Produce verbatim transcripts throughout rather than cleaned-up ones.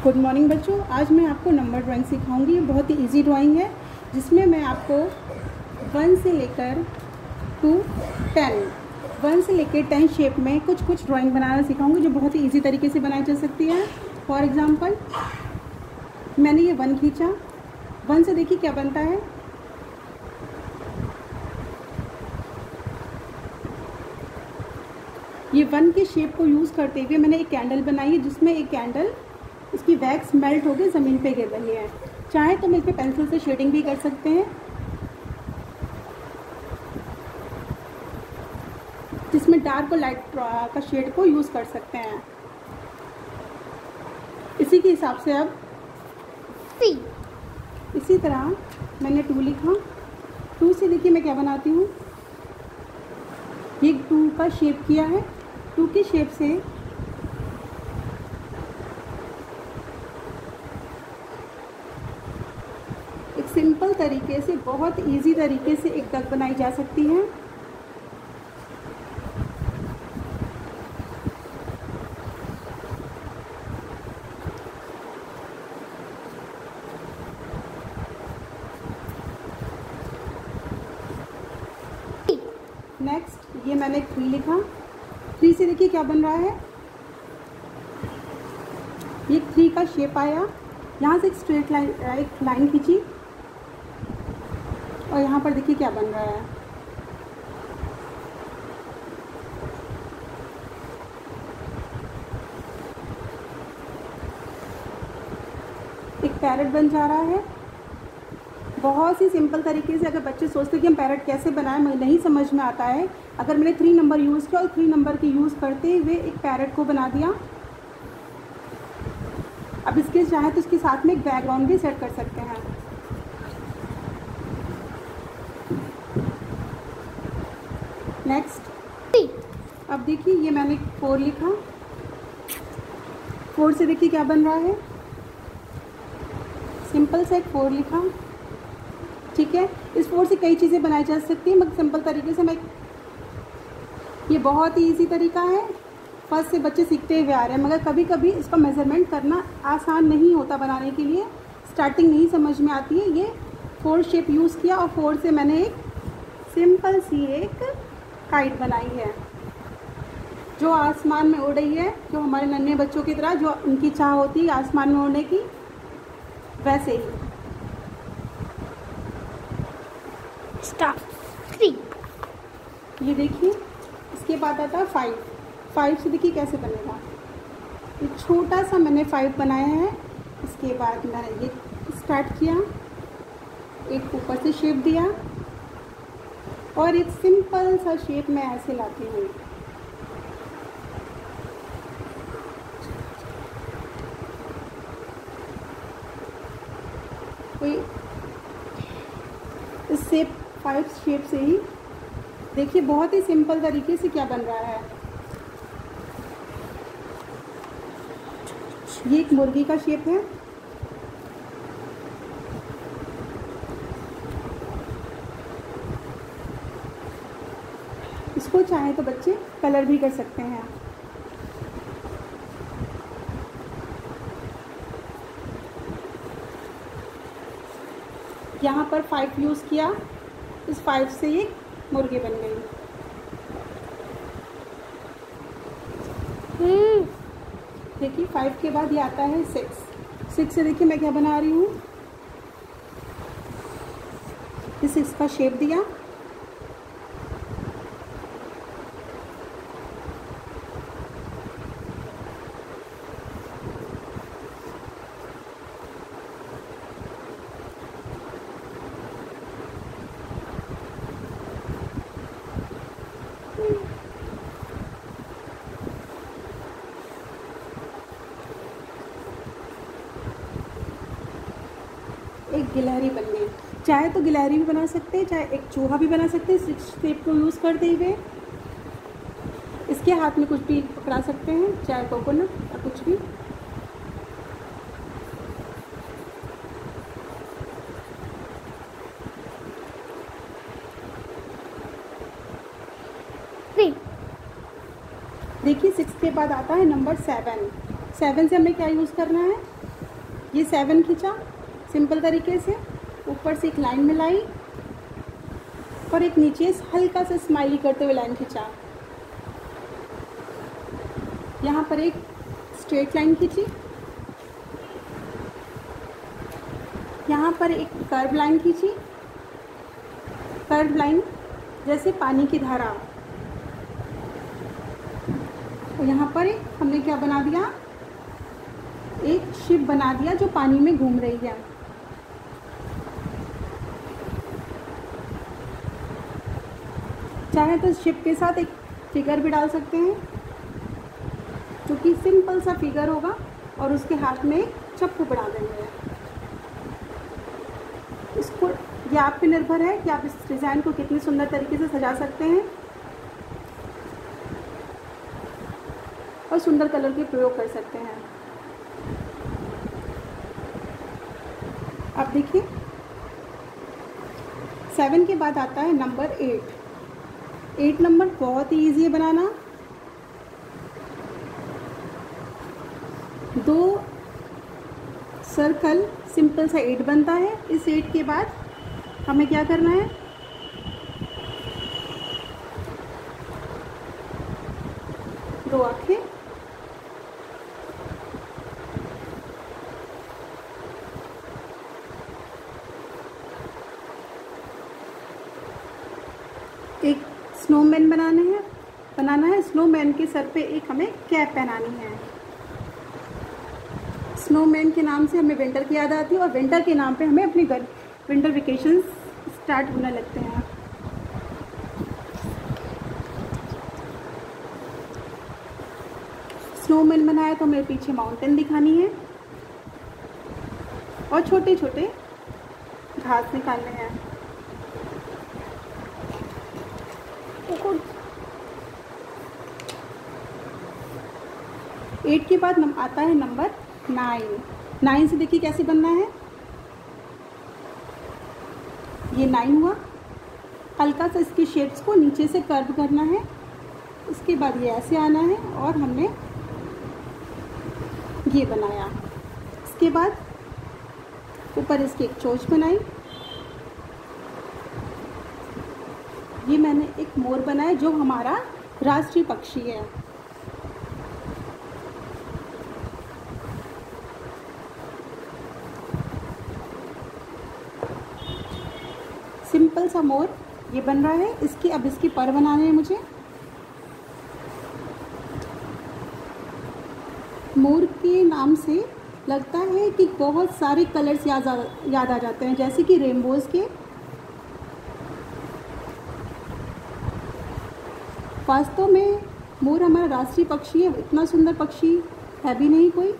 Good morning बच्चों, आज मैं आपको नंबर ड्राइंग सिखाऊंगी। बहुत ही इजी ड्राइंग है जिसमें मैं आपको वन से लेकर टू टेन वन से लेकर टेन शेप में कुछ कुछ ड्राइंग बनाना सिखाऊंगी जो बहुत ही इजी तरीके से बनाई जा सकती है। फॉर एग्जांपल, मैंने ये वन खींचा। वन से देखिए क्या बनता है। ये वन के शेप को यूज़ करते हुए मैंने एक कैंडल बनाई है जिसमें एक कैंडल इसकी वैक्स मेल्ट होकर ज़मीन पे गिर रही है। चाहे तो हम इस पर पेंसिल से शेडिंग भी कर सकते हैं, जिसमें डार्क और लाइट का शेड को यूज़ कर सकते हैं। इसी के हिसाब से अब सी इसी तरह मैंने टू लिखा। टू से देखिए मैं क्या बनाती हूँ, ये टू का शेप किया है। टू के शेप से एक सिंपल तरीके से, बहुत इजी तरीके से एक डक बनाई जा सकती है। नेक्स्ट ये मैंने थ्री लिखा। थ्री से देखिए क्या बन रहा है, ये थ्री का शेप आया। यहाँ से एक स्ट्रेट लाइन एक लाइन खींची और यहाँ पर देखिए क्या बन रहा है। एक पैरेट बन जा रहा है। बहुत ही सिंपल तरीके से, अगर बच्चे सोचते हैं कि हम पैरेट कैसे बनाएं, मुझे नहीं समझ में आता है। अगर मैंने थ्री नंबर यूज़ किया और थ्री नंबर के यूज़ करते हुए एक पैरेट को बना दिया। अब इसके चाहे तो इसके साथ में एक बैकग्राउंड भी सेट कर सकते हैं। नेक्स्ट अब देखिए ये मैंने फोर लिखा। फोर से देखिए क्या बन रहा है, सिंपल से एक फोर लिखा। ठीक है, इस फोर से कई चीज़ें बनाई जा सकती हैं, मगर सिंपल तरीके से मैं, ये बहुत ही इजी तरीका है। फर्स्ट से बच्चे सीखते हुए आ रहे हैं, मगर कभी कभी इसका मेज़रमेंट करना आसान नहीं होता बनाने के लिए, स्टार्टिंग नहीं समझ में आती है। ये फोर शेप यूज़ किया और फोर से मैंने एक सिंपल सी एक काइट बनाई है जो आसमान में उड़ रही है, जो हमारे नन्हे बच्चों की तरह, जो उनकी चाह होती है आसमान में उड़ने की, वैसे ही। Start three. ये देखिए इसके बाद आता है फाइव। फाइव से देखिए कैसे बनेगा। एक छोटा सा मैंने फाइव बनाया है। इसके बाद मैंने ये स्टार्ट किया, एक ऊपर से शेप दिया और एक सिंपल सा शेप मैं ऐसे लाती हूँ। कोई इस शेप फाइव शेप से ही देखिए बहुत ही सिंपल तरीके से क्या बन रहा है। ये एक मुर्गी का शेप है। इसको चाहे तो बच्चे कलर भी कर सकते हैं। यहाँ पर फाइव यूज़ किया, इस फाइव से एक मुर्गी बन गई। देखिए फाइव के बाद ये आता है सिक्स। सिक्स से देखिए मैं क्या बना रही हूँ, इस सिक्स का शेप दिया। एक गिलहरी बन गई। चाहे तो गिलहरी भी बना सकते हैं, चाहे एक चूहा भी बना सकते हैं सिक्स शेप को यूज़ करते हुए। इसके हाथ में कुछ भी पकड़ा सकते हैं, चाहे कोकोनट या कुछ भी। थ्री। देखिए सिक्स के बाद आता है नंबर सेवन। सेवन से हमें क्या यूज़ करना है, ये सेवन खींचा सिंपल तरीके से, ऊपर से एक लाइन मिलाई और एक नीचे हल्का सा स्माइली करते हुए लाइन खींचा। यहाँ पर एक स्ट्रेट लाइन खींची, यहाँ पर एक कर्व लाइन खींची, कर्व लाइन जैसे पानी की धारा। और यहाँ पर हमने क्या बना दिया, एक शिप बना दिया जो पानी में घूम रही है। चाहे तो शिप के साथ एक फिगर भी डाल सकते हैं, जो कि सिंपल सा फिगर होगा, और उसके हाथ में एक चप्पू बना देंगे। इसको ये आप पे निर्भर है कि आप इस डिज़ाइन को कितनी सुंदर तरीके से सजा सकते हैं और सुंदर कलर के प्रयोग कर सकते हैं। अब देखिए, सेवन के बाद आता है नंबर एट। एट नंबर बहुत ही ईजी है बनाना। दो सर्कल सिंपल सा एट बनता है। इस एट के बाद हमें क्या करना है, दो आंखें, एक स्नोमैन बनाने हैं बनाना है। स्नोमैन के सर पे एक हमें कैप पहनानी है। स्नोमैन के नाम से हमें विंटर की याद आती है, और विंटर के नाम पे हमें अपनी घर विंटर वेकेशन स्टार्ट होने लगते हैं। स्नोमैन बनाया तो हमें पीछे माउंटेन दिखानी है और छोटे छोटे घास निकालने हैं। एट के बाद नम, आता है नंबर नाइन। नाइन से देखिए कैसे बनना है। ये नाइन हुआ, हल्का सा इसकी शेप्स को नीचे से कर्व करना है। इसके बाद ये ऐसे आना है और हमने ये बनाया। इसके बाद ऊपर इसकी एक चोंच बनाई। ये मैंने एक मोर बनाया जो हमारा राष्ट्रीय पक्षी है। सिंपल सा मोर ये बन रहा है। इसकी अब इसकी पर बनाने हैं मुझे। मोर के नाम से लगता है कि बहुत सारे कलर्स याद आ याद आ जाते हैं, जैसे कि रेनबोज के। वास्तव में मोर हमारा राष्ट्रीय पक्षी है, इतना सुंदर पक्षी है भी नहीं कोई।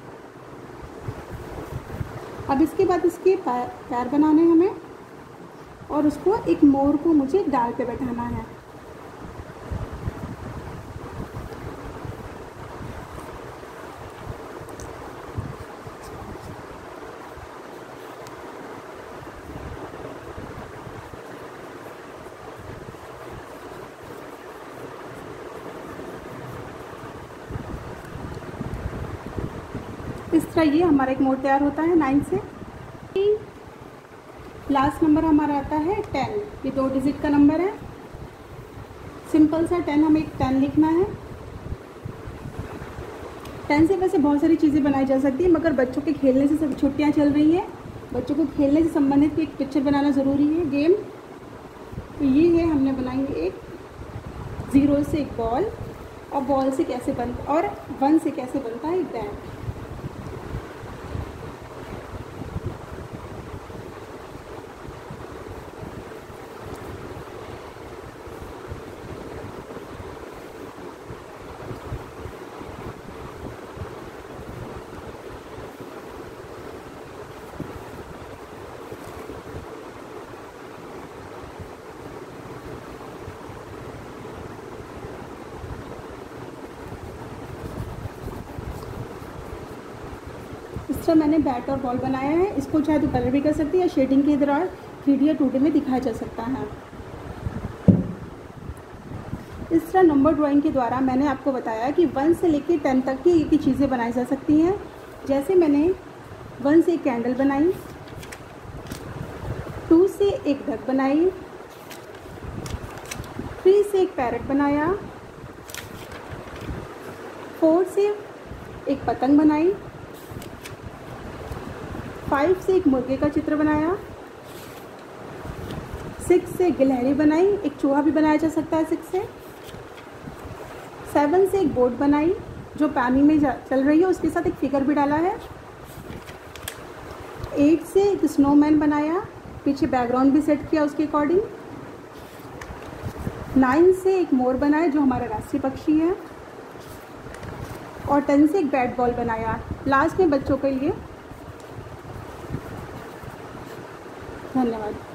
अब इसके बाद इसके पैर पैर बनाने हैं हमें, और उसको एक मोर को मुझे डाल पे बैठाना है। इस तरह ये हमारा एक मोर तैयार होता है नाइन से। लास्ट नंबर हमारा आता है टेन। ये दो डिजिट का नंबर है। सिंपल सा टेन, हमें एक टेन लिखना है। टेन से वैसे बहुत सारी चीज़ें बनाई जा सकती है, मगर बच्चों के खेलने से सब छुट्टियाँ चल रही हैं, बच्चों को खेलने से संबंधित एक पिक्चर बनाना ज़रूरी है, गेम। तो ये है, हमने बनाई एक ज़ीरो से एक बॉल, और बॉल से कैसे बनता और वन से कैसे बनता है एक बैट। इस तरह मैंने बैट और बॉल बनाया है। इसको चाहे तो कलर भी कर सकते हैं या शेडिंग के दौरान थ्री डी या टू डी में दिखाया जा सकता है। इस तरह नंबर ड्राइंग के द्वारा मैंने आपको बताया कि वन से लेकर टेन तक की की चीज़ें बनाई जा सकती हैं। जैसे मैंने वन से एक कैंडल बनाई, टू से एक डक बनाई, थ्री से एक पैरट बनाया, फोर से एक पतंग बनाई, फाइव से एक मुर्गे का चित्र बनाया, सिक्स से गिलहरी बनाई, एक चूहा भी बनाया जा सकता है सिक्स से, सेवन से एक बोट बनाई जो पानी में चल रही है, उसके साथ एक फिगर भी डाला है, एट से एक स्नोमैन बनाया, पीछे बैकग्राउंड भी सेट किया उसके अकॉर्डिंग, नाइन से एक मोर बनाया जो हमारा राष्ट्रीय पक्षी है, और टेन से एक बैट बॉल बनाया। लास्ट में बच्चों के लिए। धन्यवाद।